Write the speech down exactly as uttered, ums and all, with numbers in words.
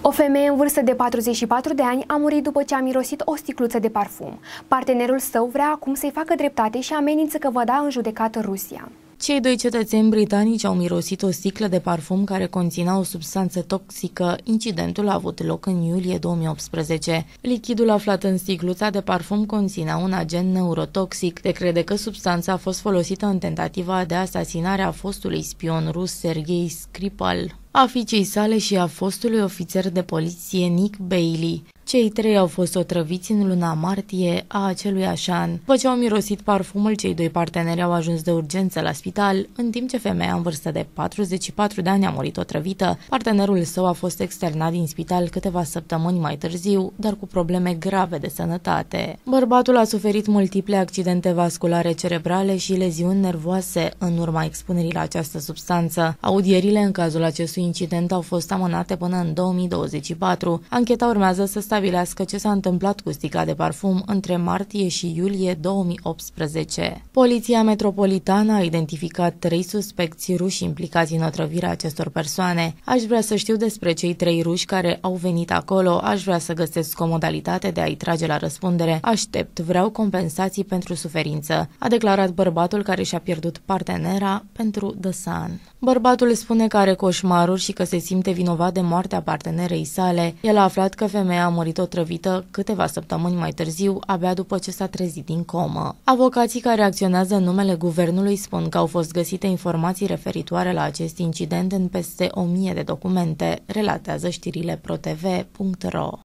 O femeie în vârstă de patruzeci și patru de ani a murit după ce a mirosit o sticluță de parfum. Partenerul său vrea acum să-i facă dreptate și amenință că va da în judecată Rusia. Cei doi cetățeni britanici au mirosit o sticlă de parfum care conținea o substanță toxică. Incidentul a avut loc în iulie două mii optsprezece. Lichidul aflat în sticluța de parfum conținea un agent neurotoxic. Se crede că substanța a fost folosită în tentativa de asasinare a fostului spion rus Sergei Skripal, a fiicei sale și a fostului ofițer de poliție Nick Bailey. Cei trei au fost otrăviți în luna martie a aceluiași an. După ce au mirosit parfumul, cei doi parteneri au ajuns de urgență la spital, în timp ce femeia în vârstă de patruzeci și patru de ani a murit otrăvită. Partenerul său a fost externat din spital câteva săptămâni mai târziu, dar cu probleme grave de sănătate. Bărbatul a suferit multiple accidente vasculare cerebrale și leziuni nervoase în urma expunerii la această substanță. Audierile în cazul acestui incident au fost amânate până în două mii douăzeci și patru. Ancheta urmează să stabilească ce s-a întâmplat cu sticla de parfum între martie și iulie două mii optsprezece. Poliția metropolitană a identificat trei suspecți ruși implicați în otrăvirea acestor persoane. Aș vrea să știu despre cei trei ruși care au venit acolo, aș vrea să găsesc o modalitate de a-i trage la răspundere. Aștept, vreau compensații pentru suferință, a declarat bărbatul care și-a pierdut partenera pentru The Sun. Bărbatul spune că are coșmaruri și că se simte vinovat de moartea partenerei sale. El a aflat că femeia a murit otrăvită câteva săptămâni mai târziu, abia după ce s-a trezit din comă. Avocații care acționează în numele guvernului spun că au fost găsite informații referitoare la acest incident în peste o mie de documente, relatează știrile pro t v punct ro.